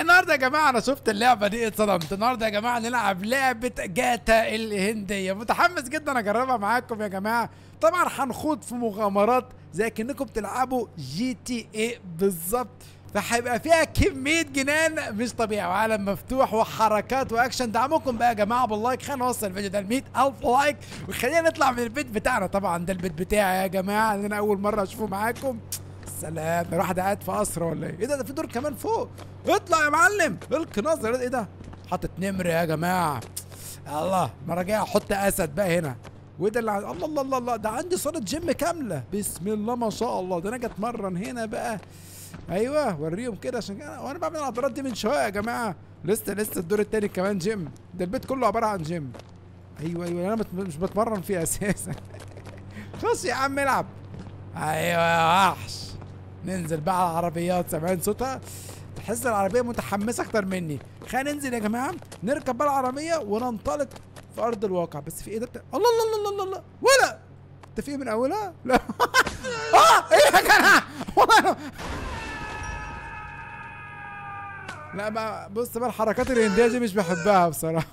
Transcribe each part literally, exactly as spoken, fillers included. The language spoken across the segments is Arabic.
النهارده يا جماعه انا شفت اللعبه دي اتصدمت. النهارده يا جماعه نلعب لعبه جاتا الهنديه، متحمس جدا اجربها معاكم يا جماعه. طبعا هنخوض في مغامرات زي كأنكم بتلعبوا جي تي اي بالظبط، فهيبقى فيها كميه جنان مش طبيعي وعالم مفتوح وحركات واكشن. دعمكم بقى يا جماعه باللايك، خلينا نوصل الفيديو ده ل مئة ألف لايك وخلينا نطلع من البيت بتاعنا. طبعا ده البيت بتاعي يا جماعه اللي انا اول مره اشوفه معاكم. سلام، ده واحد قاعد في قصر ولا ايه؟ ايه ده؟ ده في دور كمان فوق. اطلع يا معلم، القي نظر. ايه ده؟ حاطط نمر يا جماعه. الله، المره الجايه احط اسد بقى هنا. وايه ده اللي عن... الله الله الله الله، ده عندي صاله جيم كامله. بسم الله ما شاء الله، ده انا اجي اتمرن هنا بقى. ايوه وريهم كده عشان كده وانا بعمل العضلات دي من شويه يا جماعه. لسه لسه الدور التاني كمان جيم. ده البيت كله عباره عن جيم. ايوه ايوه انا بت... مش بتمرن فيه اساسا. خش يا عم العب. ايوه يا وحش. ننزل بقى على العربيات، سامعين صوتها؟ تحس العربيه متحمسه اكتر مني. خلينا ننزل يا جماعه، نركب بقى العربيه وننطلق في ارض الواقع. بس في ايه ده بتا... الله الله الله الله الله ولا انت في من اولها؟ لا. اه ايه يا جماعه والله. لا بقى بص بقى، الحركات الهنديه دي مش بحبها بصراحه.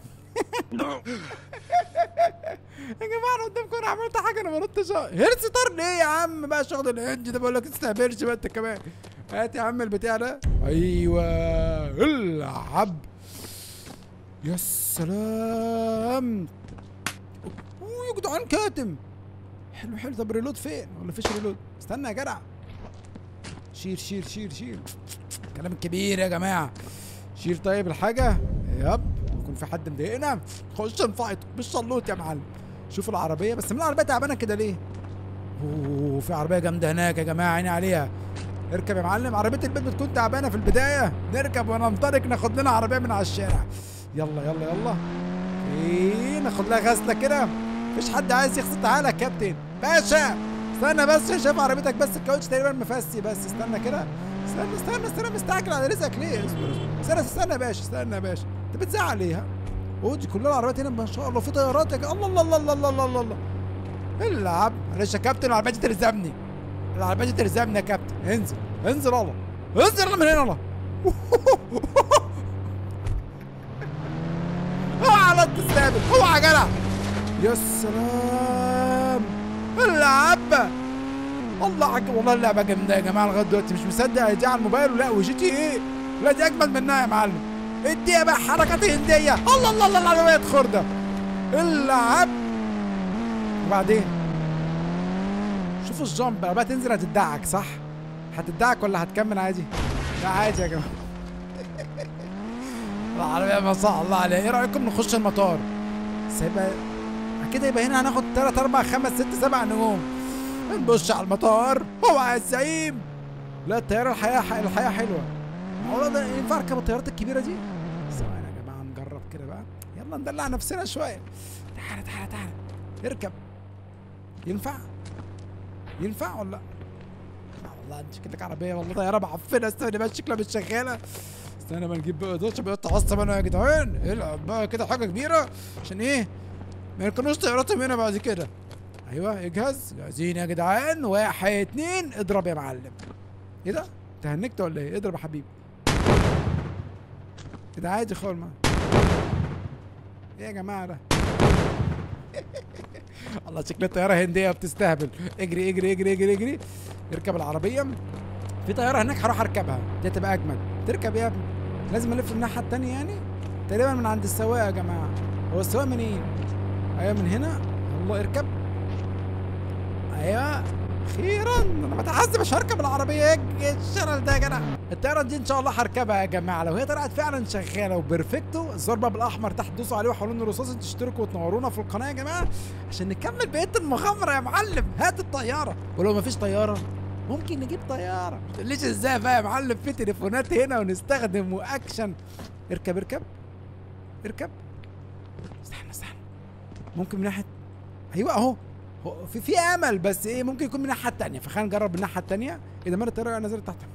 يا جماعه انا قدامكم انا عملت حاجه، انا ما نطش هرس طار ليه يا عم بقى؟ شغل الهندي ده بقول لك تستهبلش بقى انت كمان. هات يا عم البتاع ده. ايوه العب. يا سلام. اوه يا جدعان كاتم. حلو حلو. طب ريلود فين؟ ولا فيش ريلود؟ استنى يا جدع. شير شير شير شير. كلام كبير يا جماعه. شير. طيب الحاجه يب يكون في حد مضايقنا، خش نفايت بالشلوط يا معلم. شوف العربيه، بس من العربيه تعبانه كده ليه؟ اوه في عربيه جامده هناك يا جماعه، عيني عليها. اركب يا معلم. عربيه البيت بتكون تعبانه في البدايه، نركب وننطلق ناخد لنا عربيه من على الشارع. يلا يلا يلا. ايه ناخد لها غسله كده. مفيش حد عايز يغسل. تعالى يا كابتن باشا. استنى بس، شايف عربيتك بس الكاوتش تقريبا مفسي. بس استنى كده. استنى استنى استنى مستعجل على رزقك ليه؟ استنى استنى يا باشا، استنى يا باشا. انت بتزعل ليه؟ ها؟ اوه دي كلها العربيات هنا ما شاء الله، في طيارات يا جماعه. الله الله الله الله الله الله الله. العب. معلش يا كابتن العربيه دي تلزمني. العربيه دي تلزمني يا كابتن. انزل انزل يلا. انزل يلا من هنا يلا. اوعى لا تستهبل، اوعى يا جدع. يا سلام. العب. الله عجب والله، اللعبه جامده يا جماعه لغايه دلوقتي مش مصدق دي على الموبايل. ولا وجي تي ايه؟ لا دي اجمل منها يا معلم. اديها بقى حركات هنديه. الله الله الله العربيه خرده. العب. وبعدين شوفوا الجامب بقى تنزل هتدعك صح؟ هتدعك ولا هتكمل عادي؟ لا عادي يا جماعه. العربيه ما شاء الله عليها. ايه رايكم نخش المطار؟ سيبها كده يبقى هنا هناخد تلات أربع خمس ست سبع نجوم. نبص على المطار. اوعى يا الزعيم. لا الطياره الحياه الحياه حلوه. معقوله ده ينفع اركب الطيارات الكبيره دي؟ ثواني يا جماعه نجرب كده بقى. يلا ندلع نفسنا شويه. تعالى تعالى تعالى اركب. ينفع؟ ينفع ولا لا؟ والله انت شكلك عربيه والله طياره معفنه. استنى بقى شكلها مش شغاله. استنى ما نجيب بقى دوشه بقى تعصب انا يا جدعان. العب بقى كده حاجه كبيره عشان ايه؟ ما يركنوش طياراتهم هنا بعد كده. ايوه اجهز. جاهزين يا جدعان. واحد اتنين اضرب يا معلم. ايه ده؟ انت هنكت ولا ايه؟ اضرب يا حبيبي. كده عادي خالص. ايه يا جماعه ده؟ الله شكلها طياره هنديه بتستهبل. اجري اجري اجري اجري اجري. اركب العربيه. في طياره هناك هروح اركبها، دي تبقى اجمل. تركب يا ابني. لازم الف الناحيه الثانيه يعني. تقريبا من عند السواق يا جماعه. هو السواق منين؟ ايوه من هنا. الله اركب. ايوه اخيرا. انا بتعذب مش هركب العربيه. ايه الشلل ده يا جدع؟ الطياره دي ان شاء الله هركبها يا جماعه. لو هي طلعت فعلا شغاله وبرفكتو، الزر بقى بالاحمر تحت دوسوا عليه وحولوا لنا رصاص. تشتركوا وتنورونا في القناه يا جماعه عشان نكمل بقيه المغامره يا معلم. هات الطياره. ولو مفيش طياره ممكن نجيب طياره. ما تقوليش ازاي بقى يا معلم، في تليفونات هنا ونستخدم واكشن. اركب اركب اركب. استنى استنى. ممكن من ناحيه. ايوه اهو. في في امل، بس ايه ممكن يكون من الناحيه الثانيه، فخلينا نجرب من الناحيه الثانيه. ايه ده؟ مال الطياره نزلت تحت.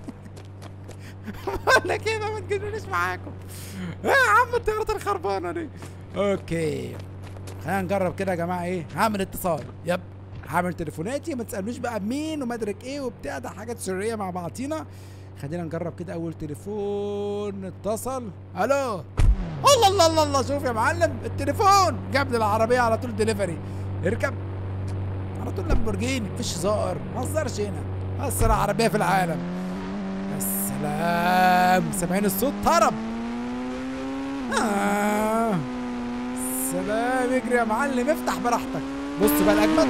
ولا كده ما تجيبونيش معاكم. ايه يا عم الطيارات الخربانه دي؟ اوكي خلينا نجرب كده يا جماعه. ايه هعمل اتصال. يب هعمل تليفوناتي. ما تسالونيش بقى مين وما ادرك ايه وبتاع، ده حاجات سريه مع بعضينا. خلينا نجرب كده. اول تليفون اتصل. الو. الله الله الله الله، شوف يا معلم التليفون جاب لي العربيه على طول دليفري. اركب على طول لامبورجيني، مفيش هزار، ما هزرش هنا، اسرع عربيه في العالم. يا سلام، سامعين الصوت؟ طرب. آه. سلام، اجري يا معلم، افتح براحتك. بص بقى الاجمد.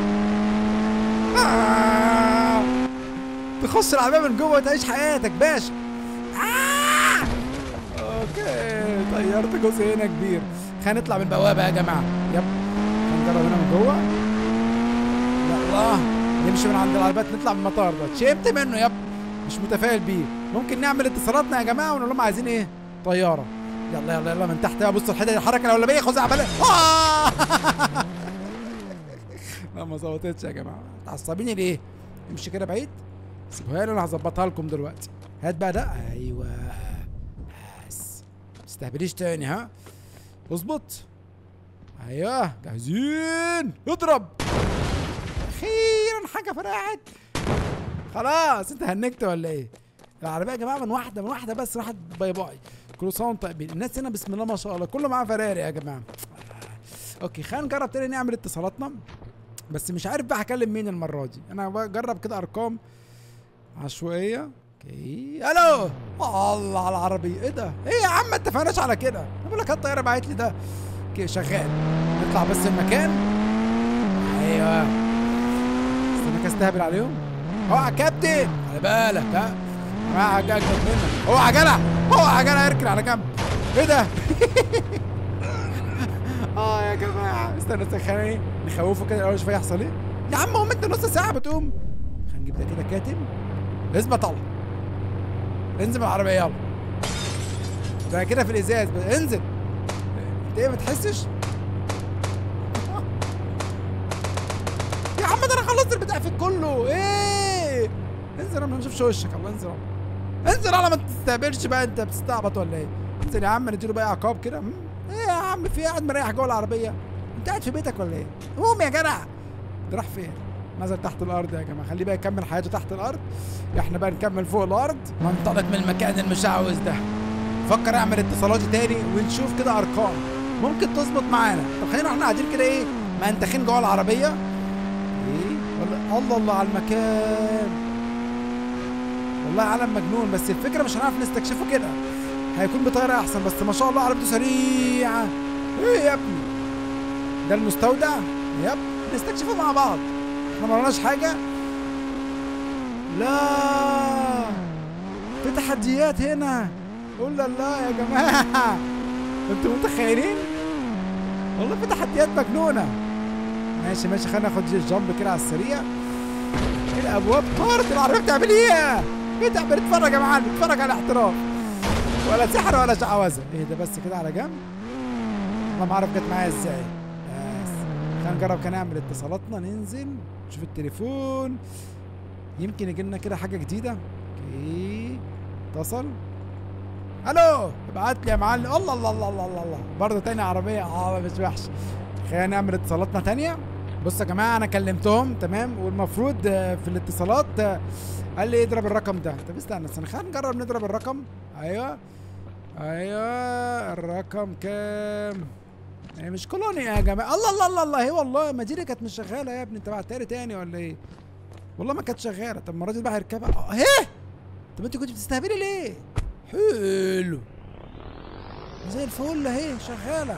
آه. تخش العربيه من جوه وتعيش حياتك باشا. آه. اوكي، طيرت جزء هنا كبير. خلينا نطلع من البوابه يا جماعه. يب، هنجرب هنا من جوه. يلا نمشي من عند العربيات، نطلع من المطار ده. شيبت منه يب، مش متفائل بيه. ممكن نعمل اتصالاتنا يا جماعه ونقول لهم عايزين ايه؟ طياره. يلا يلا يلا من تحت بقى. بصوا الحته دي، الحركه الاولانيه خزع بالك. لا ما ظبطتش يا جماعه، متعصبين ليه؟ امشي كده بعيد، سيبوها لي انا هظبطها لكم دلوقتي. هات بقى ده. ايوه بس ما تستهبليش تاني. ها اظبط. ايوه جاهزين، اضرب. اخيرا حاجه فرقعت. خلاص انت هنكت ولا ايه؟ العربيه يا جماعه من واحده من واحده بس راحت باي باي. كل سنه وانتم طيبين. الناس هنا بسم الله ما شاء الله كله معاه فراري يا جماعه. اوكي خلينا نجرب تاني نعمل اتصالاتنا، بس مش عارف بقى هكلم مين المره دي. انا بجرب كده ارقام عشوائيه. اوكي الو. الله على العربيه، ايه ده؟ ايه يا عم ما اتفقناش على كده؟ انا بقول لك الطياره بعت لي ده. اوكي شغال، نطلع بس المكان. ايوه استنى استهبل عليهم. اوعى يا كابتن، خلي بالك ها، معاك اجمد منك. اوعى يا جدع، اوعى يا جدع، اركن على جنب. ايه ده؟ اه يا جماعه استنى استنى، خلينا نخوفه كده الاول شويه يحصل ايه. يا عم هم انت نص ساعه بتقوم. خلينا نجيب ده كده كاتم. اثبت طلع، انزل من العربيه يلا. ده كده في الازاز، انزل. انت ايه ما تحسش؟ يا عم ده انا خلصت البتاع في كله. ايه انزل، انا ما نشوفش وشك. الله انزل، انزل على ما تستهبلش بقى. انت بتستعبط ولا ايه؟ انزل يا عم، نديله بقى عقاب كده. ايه يا عم في قاعد مريح جوه العربيه؟ انت قاعد في بيتك ولا ايه؟ قوم يا جدع. ده راح فين؟ نزل تحت الارض يا جماعه. خليه بقى يكمل حياته تحت الارض، احنا بقى نكمل فوق الارض. منطلق من المكان المشعوذ ده. فكر اعمل اتصالاتي تاني ونشوف كده ارقام ممكن تظبط معانا. طب خلينا احنا قاعدين كده ايه منتخين جوه العربيه. ايه والله الله الله على المكان، والله عالم مجنون. بس الفكره مش هنعرف نستكشفه كده، هيكون بطياره احسن. بس ما شاء الله عربيته سريعه. ايه يا ابني ده المستودع؟ يب نستكشفه مع بعض، احنا ما وراناش حاجه. لا في تحديات هنا. قول لا لا يا جماعه، انتوا متخيلين؟ والله في تحديات مجنونه. ماشي ماشي، خلينا ناخد جامب كده على السريع. الابواب طارت، العربيه بتعمل ايه؟ ايه تعمل؟ اتفرج يا معلم، اتفرج على احتراف، ولا سحر ولا شعوذه. ايه ده بس كده على جنب. والله ما اعرف جت معايا ازاي. بس خلينا نجرب كده نعمل اتصالاتنا، ننزل نشوف التليفون، يمكن يجي لنا كده حاجه جديده. اوكي اتصل. الو ابعت لي يا معلم. الله الله الله الله الله, الله. برضه تاني عربيه. اه مش وحشه. خلينا نعمل اتصالاتنا تانيه. بصوا يا جماعه انا كلمتهم تمام، والمفروض في الاتصالات قال لي اضرب الرقم ده. طب استنى استنى خلينا نجرب نضرب الرقم. ايوه ايوه الرقم كام؟ هي مش كولونيا يا جماعه. الله الله الله الله، هي والله مدينه كانت مش شغاله يا ابني. انت بعتها لي تاني ولا ايه؟ والله ما كانت شغاله. طب المره دي بقى هركبها. اهي. طب انت كنت بتستهبلي ليه؟ حلو زي الفل اهي شغاله.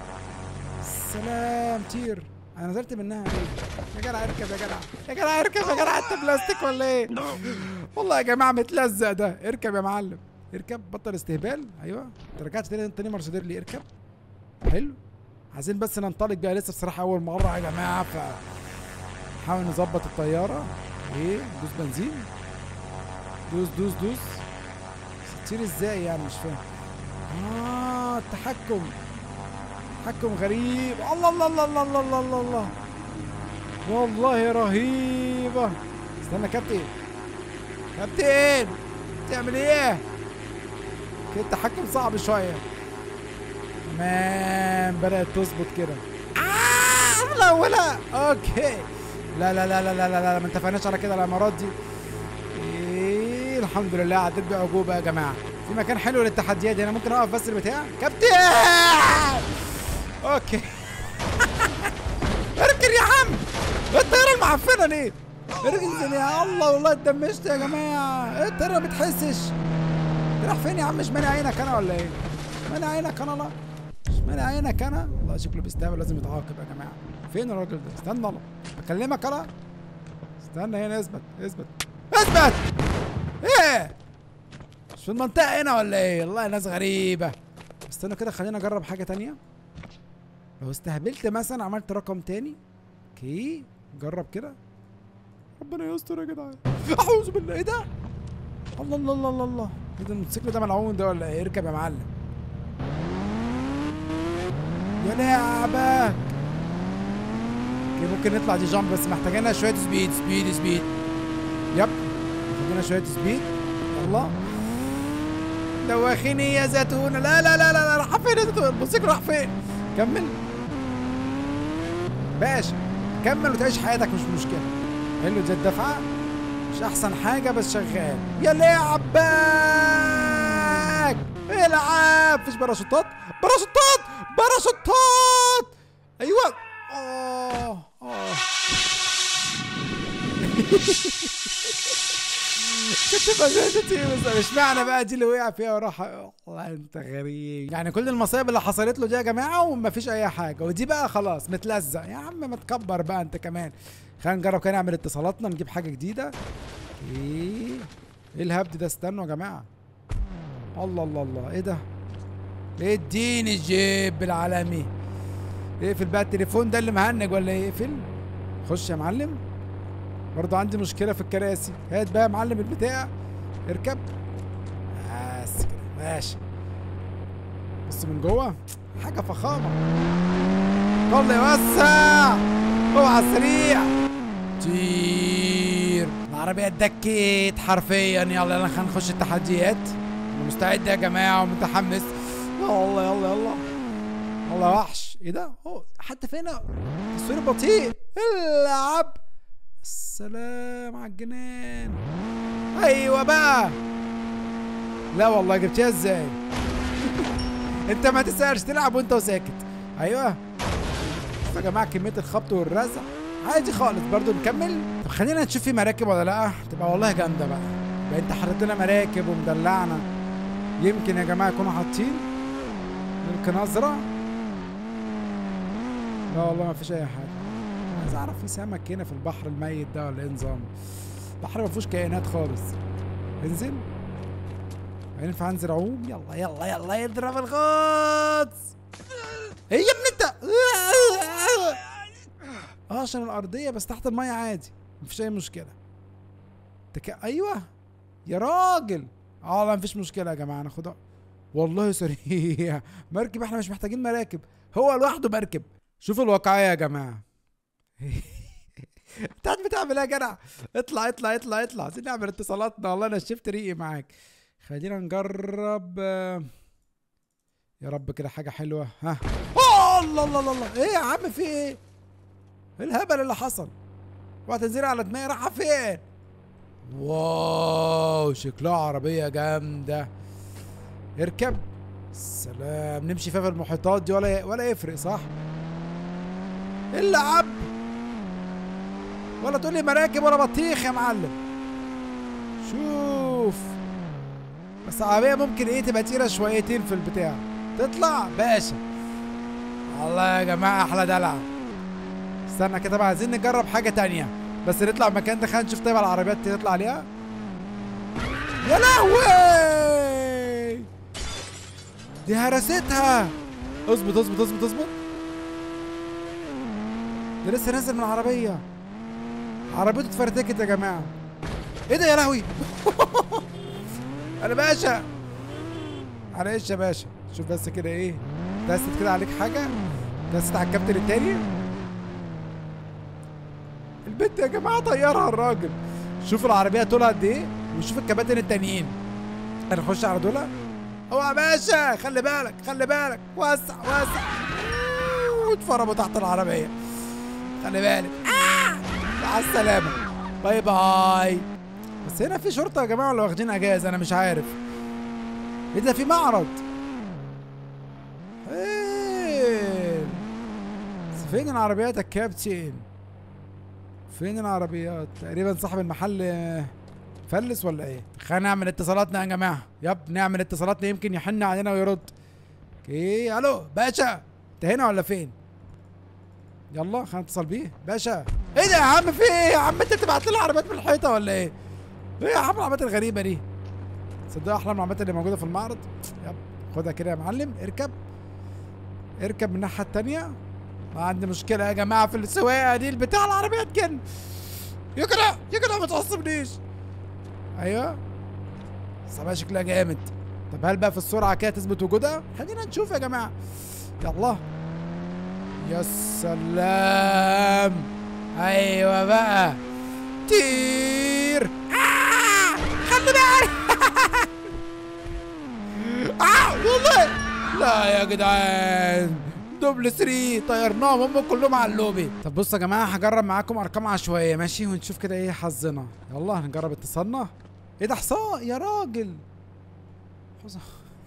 سلام طير. انا نزلت منها ليه؟ يا جدع اركب يا جدع، يا جدع اركب يا جدع. انت بلاستيك ولا ايه؟ والله يا جماعه متلزق ده. اركب يا معلم، اركب، بطل استهبال. ايوه انت رجعت تاني تاني مرسيدس لي. اركب. حلو. عايزين بس ننطلق بقى، لسه بصراحه اول مره يا جماعه، ف نحاول نظبط الطياره. ايه دوس بنزين، دوس دوس دوس. تطير ازاي يعني؟ مش فاهم. اه التحكم، تحكم غريب. الله الله الله الله الله الله الله, الله. والله رهيبه. استنى كابتن، كابتن بتعمل ايه؟ كده التحكم صعب شويه. تمام بدأت تظبط كده. آه لا ولا اوكي. لا لا لا لا لا لا, لا. ما اتفقناش على كده الامارات دي. ايه الحمد لله عديت بعجوبه يا جماعه. في مكان حلو للتحديات هنا، ممكن اقف بس البتاع كابتن. اوكي. اركن يا عم، الطياره المعفنه ليه؟ اركن يا الله، والله اتدمشت يا جماعه. ايه الطياره ما بتحسش؟ راح فين يا عم؟ مش مانع عينك انا ولا ايه؟ مش مانع عينك انا؟ لا مش مانع عينك انا. والله شكله بيستهبل، لازم يتعاقب يا جماعه. فين الراجل ده؟ استنى الله بكلمك انا. استنى هنا، اثبت اثبت اثبت. ايه مش في المنطقه هنا ولا ايه؟ والله ناس غريبه. استنى كده، خلينا اجرب حاجه تانية. لو استهبلت مثلا عملت رقم تاني. اوكي جرب كده. ربنا يستر يا جدعان. اعوذ بالله. ايه ده؟ الله الله الله الله الله. ايه ده الموتوسيكل ده ملعون ده ولا ايه؟ اركب يا معلم. يا لعبك. ممكن نطلع دي جامب بس محتاجينها شويه سبيد سبيد سبيد. يب محتاجينها شويه سبيد. يلا دوخيني يا زيتونه. لا لا لا لا راح فين يا زيتونه؟ الموتوسيكل راح فين؟ كمل باشا، كمل وتعيش حياتك مش مشكله. حلو زي الدفعه، مش احسن حاجه بس شغال. يا لعبك العب. مفيش باراشوتات؟ باراشوتات باراشوتات. ايوه. اه اه كنت بجد بس مش معنى بقى دي اللي وقع فيها وراح. والله انت غريب. يعني كل المصايب اللي حصلت له دي يا جماعه ومفيش اي حاجه، ودي بقى خلاص متلزق. يا عم ما تكبر بقى انت كمان. خلينا نجرب كده نعمل اتصالاتنا، نجيب حاجه جديده. ايه ايه الهبد ده؟ استنوا يا جماعه. الله الله الله. ايه ده؟ اديني الجيب العالمي. اقفل بقى التليفون ده اللي مهنج ولا ايه؟ اقفل. خش يا معلم. برضه عندي مشكله في الكراسي. هات بقى يا معلم البتاع. اركب بس كده ماشي. بص من جوه حاجه فخامه. الله يوسع. اوعى السريع. طير. العربيه اتدكيت حرفيا. يلا يلا خلينا نخش التحديات. انا مستعد يا جماعه ومتحمس. يلا يلا يلا والله وحش. ايه ده؟ اوه حتى فين؟ تصوير بطيء. العب. السلام على الجنان. ايوه بقى. لا والله جبتيها ازاي؟ انت ما تسألش، تلعب وانت وساكت. ايوه شوف يا جماعه كميه الخبط والرزع عادي خالص. برضو نكمل. طب خلينا نشوف في مراكب ولا لا. تبقى والله جامده بقى. بقى انت حاطط لنا مراكب ومدلعنا. يمكن يا جماعه يكونوا حاطين يمكن ازرع. لا والله ما فيش اي حاجه. عايز اعرف في سمك هنا في البحر الميت ده ولا ايه نظامه؟ البحر ما فيهوش كائنات خالص. انزل. ينفع انزل اعوم؟ يلا يلا يلا يضرب الغطس. ايه يا ابني انت؟ اه عشان الارضيه بس تحت الميه عادي مفيش اي مشكله. تك... ايوه يا راجل. اه لا مفيش مشكله يا جماعه. ناخدها والله سريع. مركب احنا مش محتاجين مراكب، هو لوحده مركب. شوفوا الواقعيه يا جماعه. انت قاعد بتعمل ايه يا جدع؟ اطلع اطلع اطلع اطلع. عايزين نعمل اتصالاتنا. والله انا شفت ريقي معاك. خلينا نجرب. يا رب كده حاجه حلوه. ها أوه الله الله الله. ايه يا عم في ايه؟ ايه الهبل اللي حصل؟ اوعى تنزلي على دماغي. رايحه فين؟ واو شكلها عربيه جامده. اركب. سلام. نمشي فيها في المحيطات دي ولا ولا يفرق صح؟ العب. ولا تقول لي مراكب ولا بطيخ يا معلم. شوف بس عربيه ممكن ايه تبقى تقيله شويتين في البتاع. تطلع باشا. الله يا جماعه احلى دلع. استنى كده بقى، عايزين نجرب حاجه تانية بس نطلع المكان ده. خلينا نشوف طيب العربيات تطلع عليها. يا لهوي دي هرستها. اظبط اظبط اظبط اظبط. ده لسه نازل من العربيه. عربيته اتفرتكت يا جماعه. ايه ده يا لهوي؟ انا باشا. معلش يا باشا. شوف بس كده ايه دست كده عليك حاجه. دست على الكابتن التاني. البنت يا جماعه طيرها الراجل. شوف العربيه طولها قد ايه وشوف الكباتن التانيين. هنخش على دول. اوعى يا باشا. خلي بالك خلي بالك. وسع وسع. واتفرموا تحت العربيه. خلي بالك. آه! مع السلامه. باي باي. بس هنا في شرطه يا جماعه ولا واخدين اجازه؟ انا مش عارف. ايه ده؟ في معرض. ايه بس فين العربيات يا كابتن؟ فين العربيات؟ تقريبا صاحب المحل فلس ولا ايه؟ خلينا نعمل اتصالاتنا يا جماعه. يب نعمل اتصالاتنا يمكن يحن علينا ويرد. اوكي الو باشا، انت هنا ولا فين؟ يلا خلينا نتصل بيه. باشا ايه ده يا عم؟ في ايه يا عم؟ انت بتبعت لنا عربيات من الحيطه ولا ايه؟ ايه يا عم العربيات الغريبه دي؟ صدق احلى من العربيات اللي موجوده في المعرض. يب خدها كده يا معلم. اركب اركب من الناحيه التانيه. ما عندي مشكله يا جماعه في السواقه دي. البتاع العربيات كده يا كده يا كده ما تعصبنيش. ايوه الصراحه شكلها جامد. طب هل بقى في السرعه كده تثبت وجودها؟ خلينا نشوف يا جماعه. يلا يا سلام. ايوه بقى طير. آه خلي بالك. اه والله لا يا جدعان، دبل ثلاثة طيرناهم هم كلهم على اللوبي. طب بصوا يا جماعه هجرب معاكم ارقام عشوائيه ماشي، ونشوف كده ايه حظنا. يلا هنجرب اتصالنا. ايه ده حصان يا راجل؟ حصان.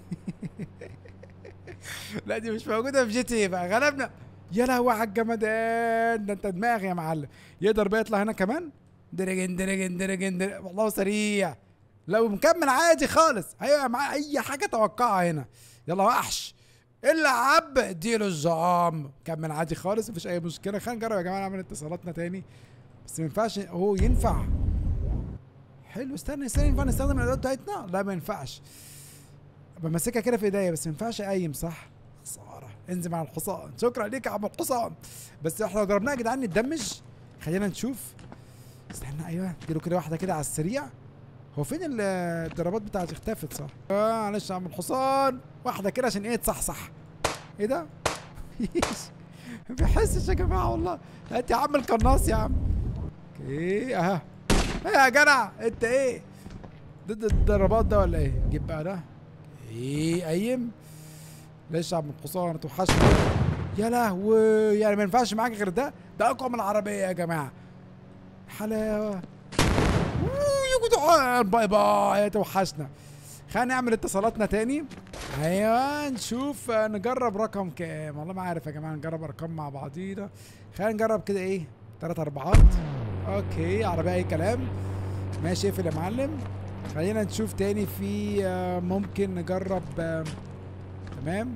لا دي مش موجوده في جي تي بقى، غلبنا. يا لهوي على الجمدان ده، انت دماغ يا معلم. يقدر بقى يطلع هنا كمان. درجن درجن درجن درجن. والله سريع. لو مكمل عادي خالص هيبقى معاه اي حاجه توقعها هنا. يلا وحش العب اديله الزعام. كمل عادي خالص مفيش اي مشكله. خلينا نجرب يا جماعه نعمل اتصالاتنا تاني. بس ما ينفعش. هو ينفع. حلو استنى استنى ينفع نستخدم الادوات بتاعتنا؟ لا ما ينفعش. بمسكها كده في ايديا بس ما ينفعش اقيم صح؟ خساره. انزل مع الحصان. شكرا ليك يا عم الحصان. بس احنا لو ضربناها يا جدعان نتدمج. خلينا نشوف. استنى ايوه اديله كده واحده كده على السريع. هو فين الضربات بتاعتي؟ اختفت صح؟ اه معلش يا عم الحصان. واحده كده عشان ايه تصحصح. ايه ده؟ ما بيحسش يا جماعه والله. هات يا عم القناص يا عم. اوكي اها. ايه يا جدع انت ايه؟ ضد الضربات ده ولا ايه؟ جيب بقى ده. ايه قيم؟ ليش يا عم الحصان اتوحشنا. يا لهوي يعني ما ينفعش معاك غير ده؟ ده اقوى من العربيه يا جماعه. حلاوه. يا جدعان باي باي توحشنا. خلينا نعمل اتصالاتنا تاني. ايوه نشوف نجرب رقم كام. والله ما عارف يا جماعه. نجرب ارقام مع بعضينا. خلينا نجرب كده ايه؟ تلات اربعات. اوكي عربيه اي كلام. ماشي اقفل يا معلم. خلينا نشوف تاني في ممكن نجرب. تمام.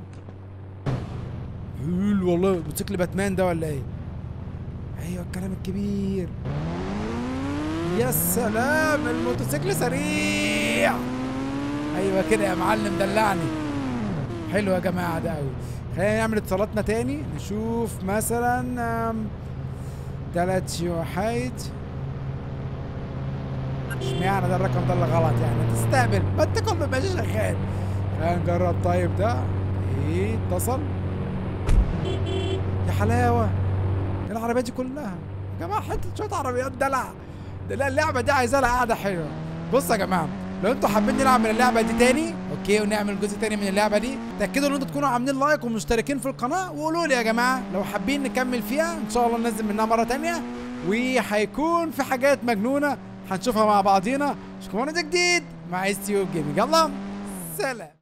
حلو والله. موتوسيكل باتمان ده ولا ايه؟ ايوه الكلام الكبير. يا سلام الموتوسيكل سريع. ايوه كده يا معلم دلعني. حلو يا جماعه ده قوي. خلينا نعمل اتصالاتنا تاني. نشوف مثلا تلات شيوحات. اشمعنى ده الرقم ده اللي غلط يعني؟ تستقبل ما انت كله ماشي شغال. خلينا نجرب. طيب ده ايه؟ اتصل. يا حلاوه العربيات دي كلها يا جماعه. حته شويه عربيات دلع. لا اللعبه دي عايزه لها قعده حلوه. بصوا يا جماعه لو انتوا حابين نلعب من اللعبه دي تاني اوكي ونعمل جزء تاني من اللعبه دي، تاكدوا ان انتوا تكونوا عاملين لايك ومشتركين في القناه، وقولوا لي يا جماعه لو حابين نكمل فيها ان شاء الله ننزل منها مره تانيه، وهيكون في حاجات مجنونه هنشوفها مع بعضينا. اشوفكم جديد مع اس تيوب جيمنج. يلا سلام.